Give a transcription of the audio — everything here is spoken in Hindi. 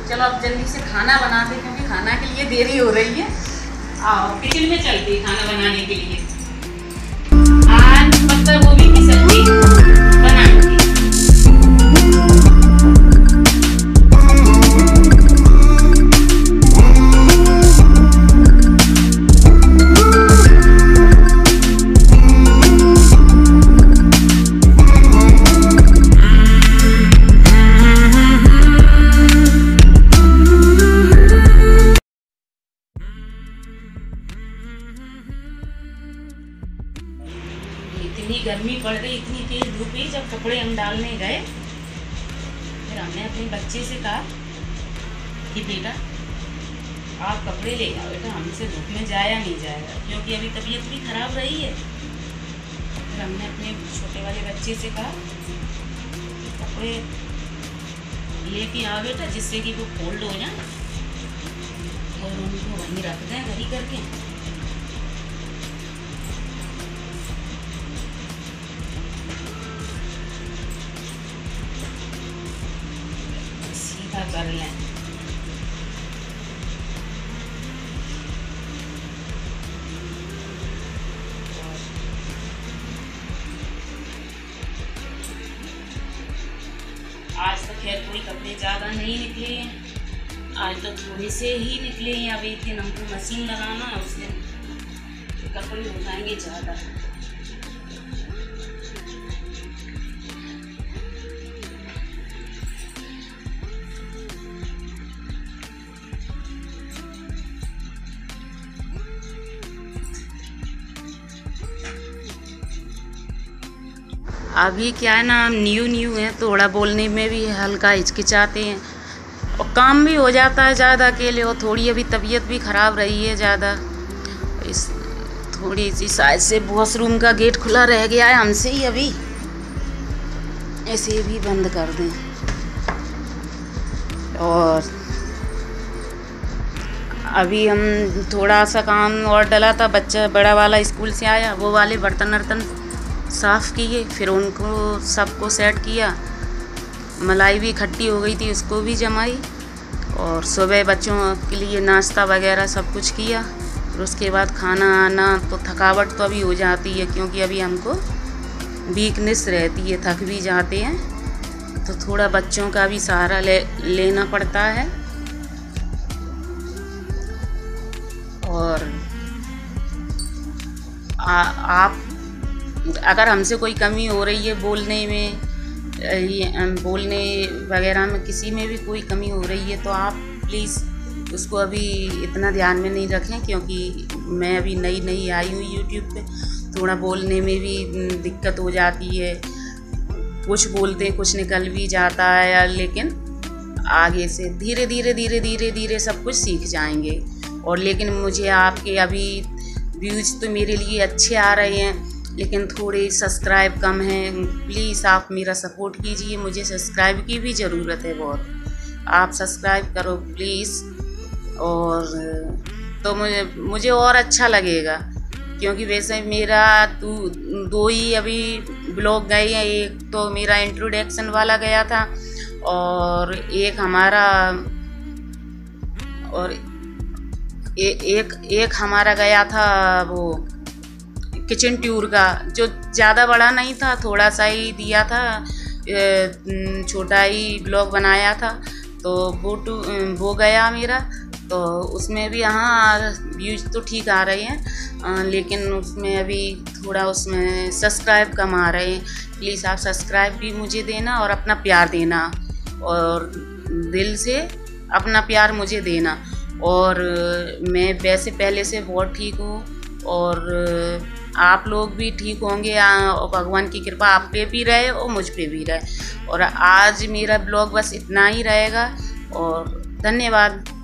चलो अब जल्दी से खाना बनाते हैं क्योंकि खाना के लिए देरी हो रही है। आओ किचन में चलते हैं खाना बनाने के लिए। आज पत्ता गोभी की सब्जी बनाएंगे। इतनी गर्मी पड़ रही, इतनी तेज धूप है। जब कपड़े हम डालने गए फिर हमने अपने बच्चे से कहा कि बेटा आप कपड़े ले जाओ, बेटा हमसे धूप में जाया नहीं जाएगा, क्योंकि अभी तबीयत भी खराब रही है। फिर हमने अपने छोटे वाले बच्चे से कहा कि कपड़े लेके आओ बेटा, जिससे कि वो फोल्ड हो जाए और उनको वहीं रख दें घड़ी करके। कर लें। आज तो खैर कोई कपड़े ज़्यादा नहीं निकले हैं, आज तो थोड़े से ही निकले हैं। अब एक दिन हमको मशीन लगाना है, उस दिन कपड़े हो जाएंगे ज़्यादा। अभी क्या है ना, हम न्यू हैं, थोड़ा बोलने में भी हल्का हिचकिचाते हैं और काम भी हो जाता है ज़्यादा अकेले। और थोड़ी अभी तबीयत भी ख़राब रही है ज़्यादा, इस थोड़ी सी शायद से वॉशरूम का गेट खुला रह गया है हमसे ही। अभी ऐसे भी बंद कर दें। और अभी हम थोड़ा सा काम और डला था, बच्चा बड़ा वाला स्कूल से आया, वो वाले बर्तन वर्तन साफ़ किए, फिर उनको सबको सेट किया। मलाई भी खट्टी हो गई थी, उसको भी जमाई। और सुबह बच्चों के लिए नाश्ता वगैरह सब कुछ किया। फिर उसके बाद खाना आना, तो थकावट तो अभी हो जाती है क्योंकि अभी हमको वीकनेस रहती है, थक भी जाते हैं, तो थोड़ा बच्चों का भी सहारा लेना पड़ता है। और आप अगर हमसे कोई कमी हो रही है बोलने में, बोलने वगैरह में, किसी में भी कोई कमी हो रही है, तो आप प्लीज़ उसको अभी इतना ध्यान में नहीं रखें, क्योंकि मैं अभी नई आई हूँ यूट्यूब पे। थोड़ा बोलने में भी दिक्कत हो जाती है, कुछ बोलते कुछ निकल भी जाता है, लेकिन आगे से धीरे सब कुछ सीख जाएंगे। और लेकिन मुझे आपके अभी व्यूज़ तो मेरे लिए अच्छे आ रहे हैं, लेकिन थोड़े सब्सक्राइब कम हैं। प्लीज़ आप मेरा सपोर्ट कीजिए, मुझे सब्सक्राइब की भी ज़रूरत है बहुत। आप सब्सक्राइब करो प्लीज़। और तो मुझे और अच्छा लगेगा, क्योंकि वैसे मेरा दो ही अभी ब्लॉग गए हैं। एक तो मेरा इंट्रोडक्शन वाला गया था, और एक हमारा एक हमारा गया था वो किचन टूर का, जो ज़्यादा बड़ा नहीं था, थोड़ा सा ही दिया था, छोटा ही ब्लॉग बनाया था। तो वो गया मेरा, तो उसमें भी हाँ व्यूज तो ठीक आ रहे हैं, लेकिन उसमें अभी थोड़ा उसमें सब्सक्राइब कम आ रहे हैं। प्लीज़ आप सब्सक्राइब भी मुझे देना और अपना प्यार देना, और दिल से अपना प्यार मुझे देना। और मैं वैसे पहले से बहुत ठीक हूँ, और आप लोग भी ठीक होंगे, और भगवान की कृपा आप पे भी रहे और मुझ पे भी रहे। और आज मेरा ब्लॉग बस इतना ही रहेगा, और धन्यवाद।